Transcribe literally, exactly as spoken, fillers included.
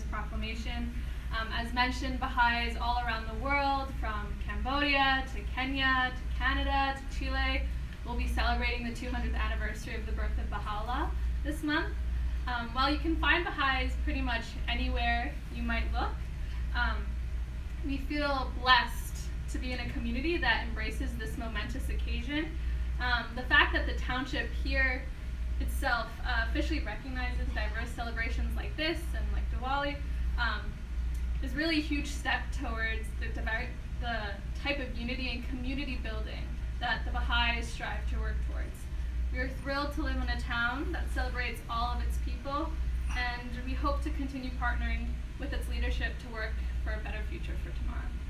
proclamation. Um, as mentioned, Baha'is all around the world, from Cambodia to Kenya to Canada to Chile, will be celebrating the two hundredth anniversary of the birth of Baha'u'llah this month. Um, while you can find Baha'is pretty much anywhere you might look, um, we feel blessed to be in a community that embraces this momentous occasion. Um, the fact that the township here itself uh, officially recognizes diverse celebrations like this and like Diwali um, is really a huge step towards the, the type of unity and community building that the Baha'is strive to work towards. We are thrilled to live in a town that celebrates all of its people, and we hope to continue partnering with its leadership to work for a better future for tomorrow.